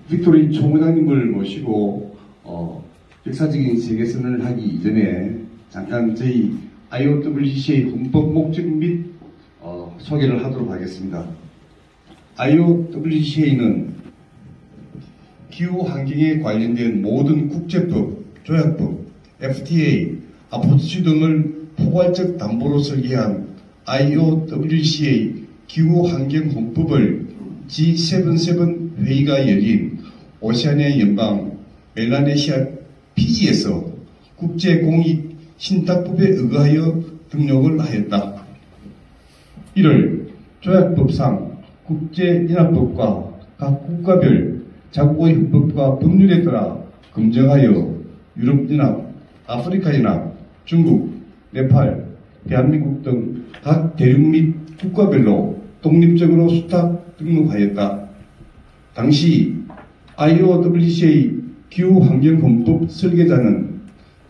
빅토리 총회장님을 모시고 역사적인 세계선언을 하기 이전에 잠깐 저희 IOWC의 헌법 목적 및 소개를 하도록 하겠습니다. IOWC는 기후 환경에 관련된 모든 국제법, 조약법, FTA, 아포투 등을 포괄적 담보로 설계한 IOWC의 기후 환경 헌법을 G77 회의가 열린 오세아니아 연방 멜라네시아 피지에서 국제공익 신탁법에 의거하여 등록을 하였다. 이를 조약법상 국제연합법과 각 국가별 자국의 헌법과 법률에 따라 검증하여 유럽연합, 아프리카연합, 중국, 네팔, 대한민국 등 각 대륙 및 국가별로 독립적으로 수탁 등록하였다. 당시 IOWC의 기후환경헌법 설계자는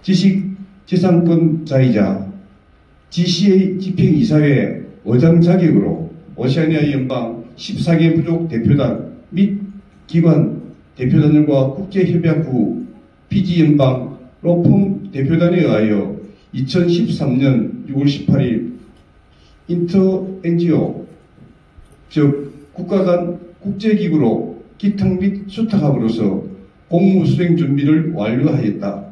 지식재산권자이자 GCA 집행이사회 의장 자격으로 오세아니아 연방 14개 부족 대표단 및 기관 대표단들과 국제협약후 피지 연방 로펌 대표단에 의하여 2013년 6월 18일 인터 NGO 즉 국가 간 국제기구로 기탁 및 수탁함으로써 공무 수행 준비를 완료하였다.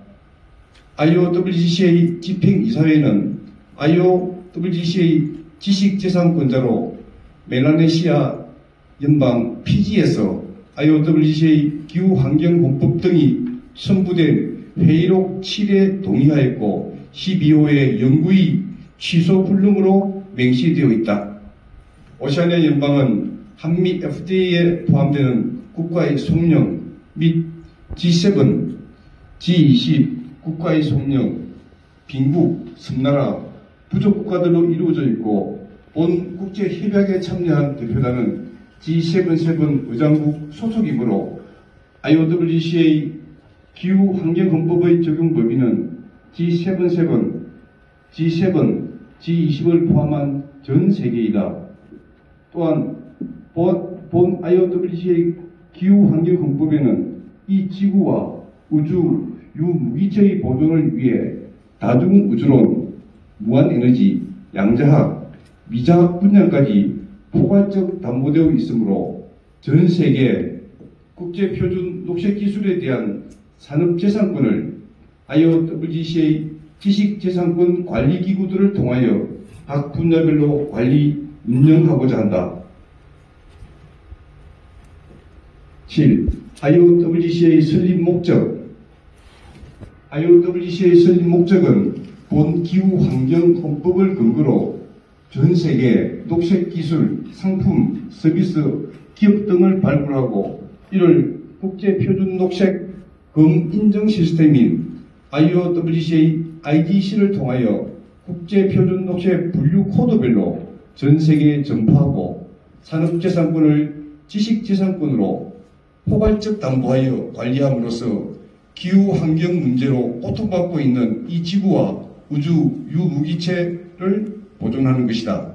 IOWC의 집행이사회는 IOWC의 지식재산권자로 멜라네시아 연방 피지에서 IOWC의 기후환경헌법 등이 첨부된 회의록 7에 동의하였고 12호의 영구히 취소 불능으로 맹시되어 있다. 오세아니아 연방은 한미 FTA에 포함되는 국가의 속령 및 G7, G20 국가의 속령, 빈국, 섬나라, 부족 국가들로 이루어져 있고 본 국제협약에 참여한 대표단은 G77 의장국 소속이므로 IOWC의 기후환경헌법의 적용 범위는 G77, G7, G20을 포함한 전 세계이다. 또한 본 IOWC의 기후환경헌법에는 이 지구와 우주 유무기체의 보존을 위해 다중우주론, 무한에너지, 양자학, 미자학 분야까지 포괄적 담보되어 있으므로 전 세계 국제표준 녹색기술에 대한 산업재산권을 IOWC의 지식재산권 관리기구들을 통하여 각 분야별로 관리, 운영하고자 한다. 7. IOWC의 설립 목적. IOWC의 설립 목적은 본 기후환경헌법을 근거로 전 세계 녹색기술, 상품, 서비스, 기업 등을 발굴하고 이를 국제표준 녹색 검인정 시스템인 IOWC의 IDC를 통하여 국제표준 녹색 분류 코드별로 전 세계에 전파하고 산업재산권을 지식재산권으로 포괄적 담보하여 관리함으로써 기후환경 문제로 고통받고 있는 이 지구와 우주 유무기체를 보존하는 것이다.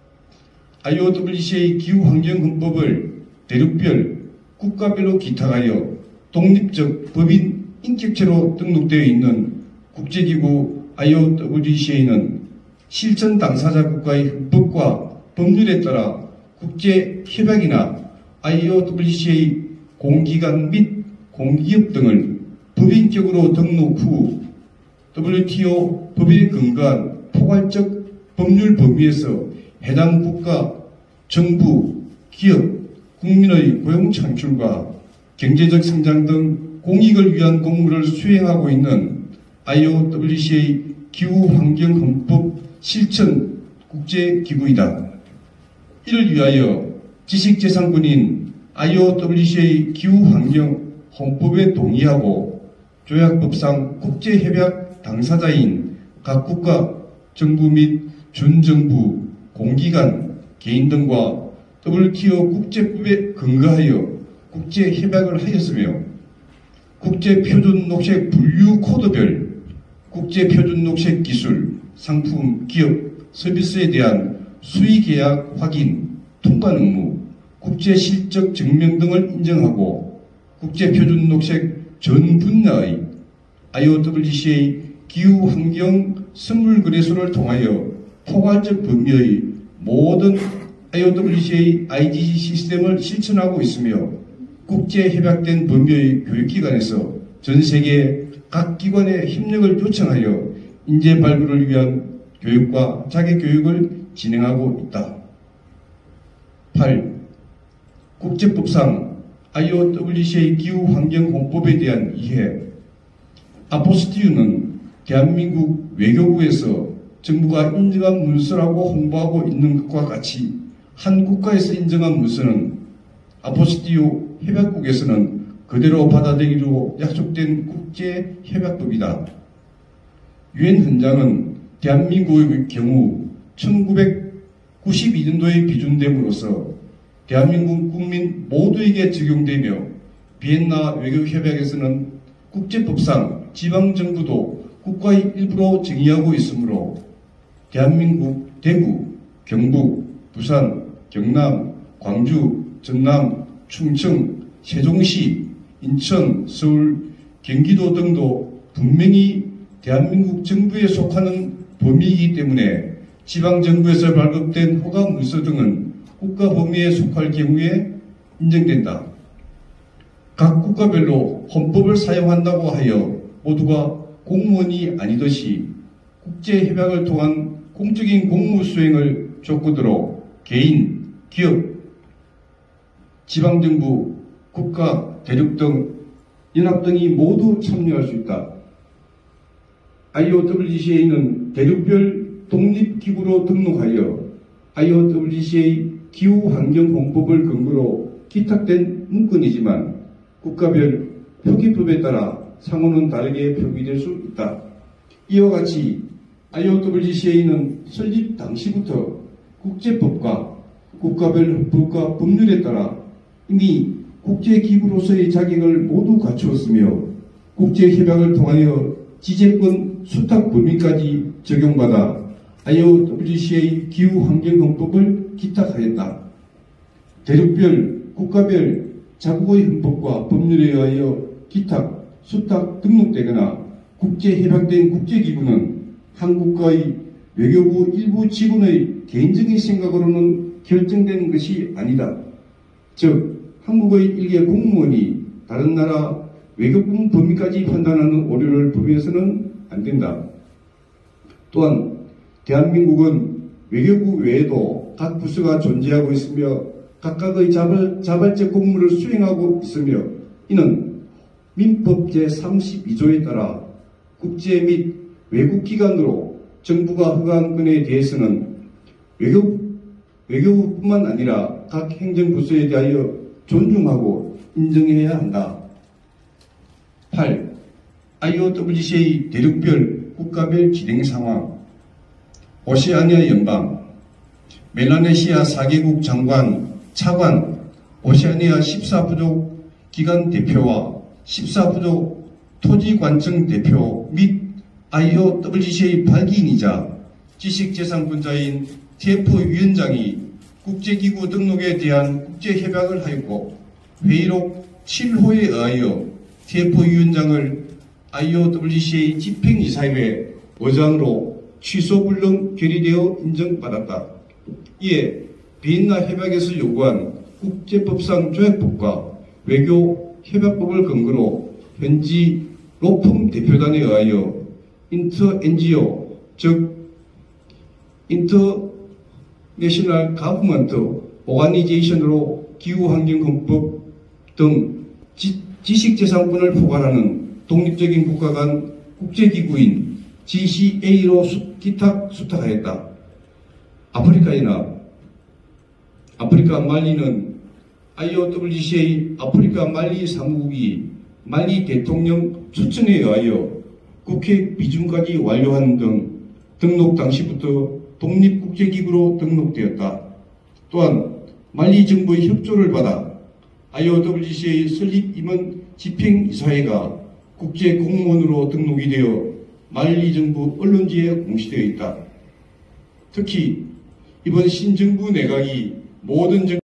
IOWC의 기후환경헌법을 대륙별, 국가별로 기탁하여 독립적 법인 인격체로 등록되어 있는 국제기구 IOWC는 실천 당사자 국가의 헌법과 법률에 따라 국제협약이나 IOWC의 공기관 및 공기업 등을 법인격으로 등록 후 WTO 법에 근거한 포괄적 법률 범위에서 해당 국가, 정부, 기업, 국민의 고용 창출과 경제적 성장 등 공익을 위한 공무를 수행하고 있는 IOWC의 기후환경헌법 실천 국제기구이다. 이를 위하여 지식재산권인 IOWC의 기후환경헌법에 동의하고 조약법상 국제협약 당사자인 각 국가, 정부 및 준정부, 공기관, 개인 등과 WTO 국제법에 근거하여 국제협약을 하였으며 국제표준 녹색 분류 코드별 국제표준 녹색 기술, 상품, 기업, 서비스에 대한 수의계약 확인, 통관 의무, 국제실적 증명 등을 인정하고 국제표준녹색 전 분야의 IOWCA 기후환경 선물거래소를 통하여 포괄적 범위의 모든 IOWCA IGC 시스템을 실천하고 있으며 국제 협약된 범위의 교육기관에서 전 세계 각 기관의 협력을 요청하여 인재 발굴을 위한 교육과 자격교육을 진행하고 있다. 8. 국제법상 IOWCA 기후환경공법에 대한 이해. 아포스티유는 대한민국 외교부에서 정부가 인정한 문서라고 홍보하고 있는 것과 같이 한 국가에서 인정한 문서는 아포스티유 협약국에서는 그대로 받아들이기로 약속된 국제협약법이다. 유엔 헌장은 대한민국의 경우 1992년도에 비준됨으로써 대한민국 국민 모두에게 적용되며 비엔나 외교협약에서는 국제법상 지방정부도 국가의 일부로 정의하고 있으므로 대한민국 대구, 경북, 부산, 경남, 광주, 전남, 충청, 세종시, 인천, 서울, 경기도 등도 분명히 대한민국 정부에 속하는 범위이기 때문에 지방정부에서 발급된 허가 문서 등은 국가 범위에 속할 경우에 인정된다. 각 국가별로 헌법을 사용한다고 하여 모두가 공무원이 아니듯이 국제협약을 통한 공적인 공무 수행을 조건으로 개인, 기업, 지방정부, 국가, 대륙 등 연합 등이 모두 참여할 수 있다. IOWCA는 대륙별 독립기구로 등록하여 IOWCA 기후환경공법을 근거로 기탁된 문건이지만 국가별 표기법에 따라 상호는 다르게 표기될 수 있다. 이와 같이 IOWCA는 설립 당시부터 국제법과 국가별 헌법과 법률에 따라 이미 국제기구로서의 자격을 모두 갖추었으며 국제협약을 통하여 지재권 수탁 범위까지 적용받아 IOWCA 기후환경헌법을 기탁하였다. 대륙별, 국가별 자국의 헌법과 법률에 의하여 기탁, 수탁 등록되거나 국제협약된 국제기구는 한 국가의 외교부 일부 직원의 개인적인 생각으로는 결정되는 것이 아니다. 즉 한국의 일개 공무원이 다른 나라 외교부 범위까지 판단하는 오류를 범해서는 안 된다. 또한 대한민국은 외교부 외에도 각 부서가 존재하고 있으며 각각의 자발적 공무를 수행하고 있으며 이는 민법 제32조에 따라 국제 및 외국기관으로 정부가 허가한 건에 대해서는 외교부뿐만 아니라 각 행정부서에 대하여 존중하고 인정해야 한다. 8. IOWCA 대륙별 국가별 진행 상황. 오세아니아 연방, 멜라네시아 4개국 장관, 차관, 오세아니아 14부족 기관 대표와 14부족 토지관청 대표 및 IOWCA 발기인이자 지식재산권자인 TF 위원장이 국제기구 등록에 대한 국제협약을 하였고 회의록 7호에 의하여 TF 위원장을 IOWCA 집행이사회 의장으로 취소불능 결의되어 인정받았다. 이에 비엔나 협약에서 요구한 국제법상 조약법과 외교협약법을 근거로 현지 로펌 대표단에 의하여 인터-NGO, 즉 인터내셔널 가버먼트 오가니제이션으로 기후환경헌법 등 지식재산권을 포괄하는 독립적인 국가 간 국제기구인 GCA로 수탁하였다. 아프리카 말리는 IOWCA 아프리카 말리 사무국이 말리 대통령 추천에 의하여 국회 비준까지 완료한 등 등록 당시부터 독립국제기구로 등록되었다. 또한 말리 정부의 협조를 받아 IOWCA 설립 임원 집행이사회가 국제공무원으로 등록이 되어 말리 정부 언론지에 공시되어 있다. 특히 이번 신정부 내각이 모든